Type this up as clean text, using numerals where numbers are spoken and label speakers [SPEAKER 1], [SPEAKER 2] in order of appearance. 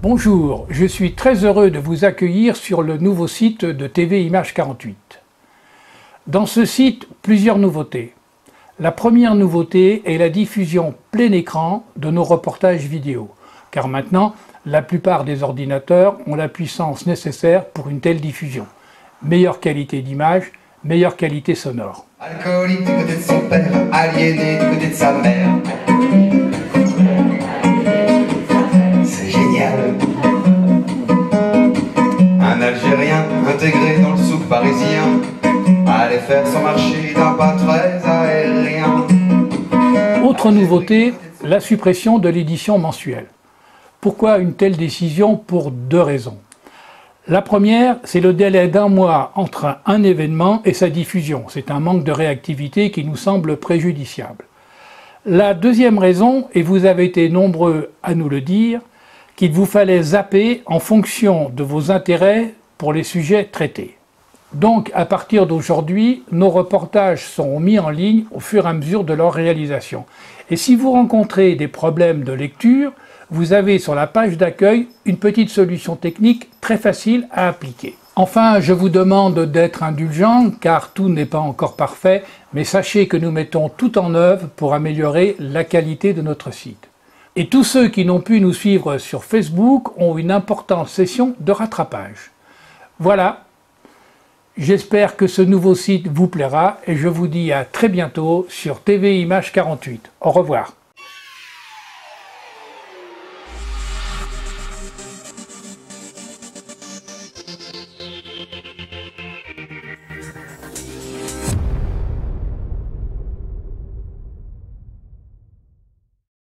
[SPEAKER 1] Bonjour, je suis très heureux de vous accueillir sur le nouveau site de TV Image 48. Dans ce site, plusieurs nouveautés. La première nouveauté est la diffusion plein écran de nos reportages vidéo, car maintenant, la plupart des ordinateurs ont la puissance nécessaire pour une telle diffusion. Meilleure qualité d'image, meilleure qualité sonore.
[SPEAKER 2] Alcoolique du côté de son père, aliéné du côté de sa mère. C'est génial. Un Algérien intégré dans le souk parisien allait faire son marché d'un pas très aérien.
[SPEAKER 1] Autre nouveauté, la suppression de l'édition mensuelle. Pourquoi une telle décision? Pour deux raisons. La première, c'est le délai d'un mois entre un événement et sa diffusion. C'est un manque de réactivité qui nous semble préjudiciable. La deuxième raison, et vous avez été nombreux à nous le dire, qu'il vous fallait zapper en fonction de vos intérêts pour les sujets traités. Donc, à partir d'aujourd'hui, nos reportages seront mis en ligne au fur et à mesure de leur réalisation. Et si vous rencontrez des problèmes de lecture, vous avez sur la page d'accueil une petite solution technique très facile à appliquer. Enfin, je vous demande d'être indulgent car tout n'est pas encore parfait, mais sachez que nous mettons tout en œuvre pour améliorer la qualité de notre site. Et tous ceux qui n'ont pu nous suivre sur Facebook ont une importante session de rattrapage. Voilà, j'espère que ce nouveau site vous plaira et je vous dis à très bientôt sur TV Image 48. Au revoir.